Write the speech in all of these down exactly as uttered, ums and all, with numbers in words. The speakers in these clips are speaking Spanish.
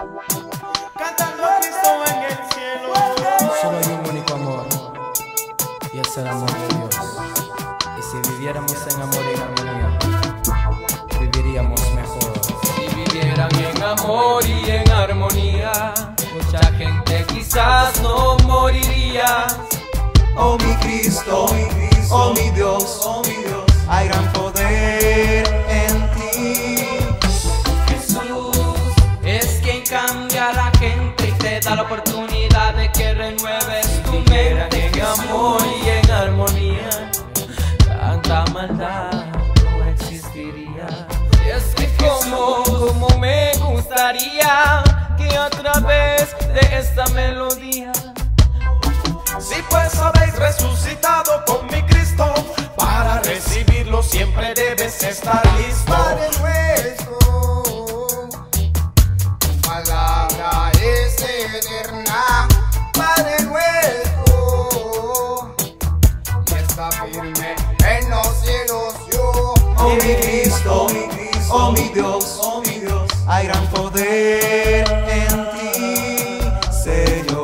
cantando a Cristo en el cielo. Solo hay un único amor, y es el amor de Dios. Y si viviéramos en amor y en armonía, viviríamos mejor. Si vivieran en amor y en armonía, mucha gente quizás no moriría. Oh mi Cristo, oh mi, Cristo, oh mi Dios, oh mi Dios, hay gran poder en ti. Jesús es quien cambia a la gente y te da la oportunidad de que renueves tu mente. En amor y en armonía, tanta maldad no existiría. Y es que como, como me gustaría que a través de esta melodía, Si pues habéis resucitado con mi Cristo, para recibirlo siempre debes estar listo. Padre nuestro, tu palabra es eterna. Padre nuestro, y está firme en los cielos yo. Oh mi Cristo, oh mi Cristo, oh mi Dios, oh mi Dios, hay gran poder en ti, Señor.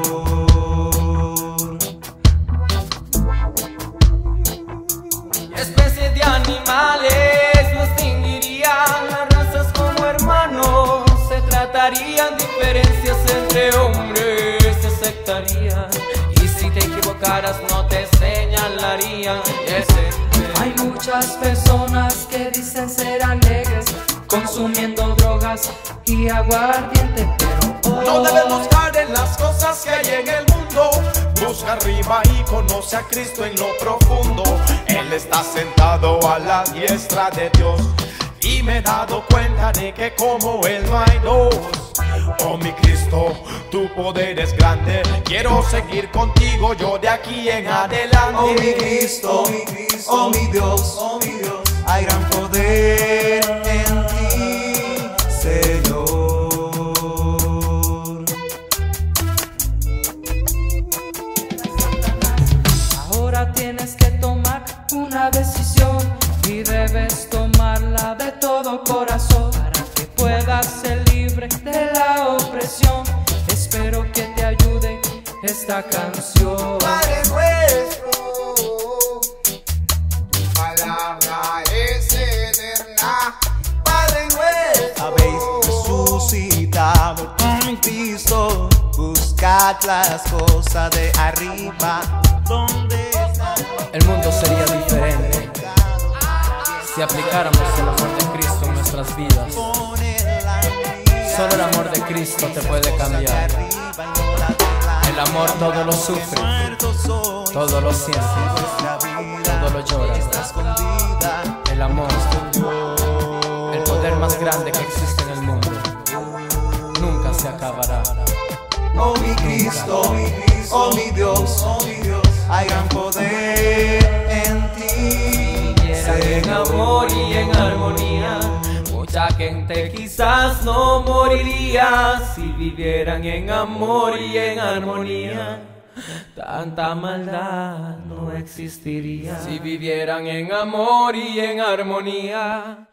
especies de animales no extinguirían, las razas como hermanos se tratarían, diferencias entre hombres se aceptarían, y si te equivocaras no te señalarían. Hay muchas personas que dicen ser alegres, consumiendo drogas y aguardiente, pero hoy No debes buscar en las cosas que hay en el mundo. Busca arriba y conoce a Cristo en lo profundo. Él está sentado a la diestra de Dios, y me he dado cuenta de que como Él no hay dos. Oh mi Cristo, tu poder es grande. Quiero seguir contigo yo de aquí en adelante. Oh mi Cristo, oh mi Cristo, oh mi Dios, oh mi Dios, hay gran poder en ti, Señor. ahora tienes que tomar una decisión, y debes tomarla de todo corazón, para que puedas ser libre de la opresión. Espero que te ayude esta canción. Padre nuestro, tu palabra es eterna. Padre nuestro, Habéis resucitado con Cristo, buscad las cosas de arriba, donde está El mundo sería diferente si aplicáramos el amor de Cristo en nuestras vidas. Solo el amor de Cristo te puede cambiar. El amor todo lo sufre, todo lo siente, todo lo llora. El amor, el poder más grande que existe en el mundo, nunca se acabará. Oh mi Cristo, oh mi Cristo, oh mi Dios, oh mi Dios, hay gran poder en ti, En amor y en armonía, mucha gente quizás no moriría. Si vivieran en amor y en armonía, tanta maldad no existiría. Si vivieran en amor y en armonía,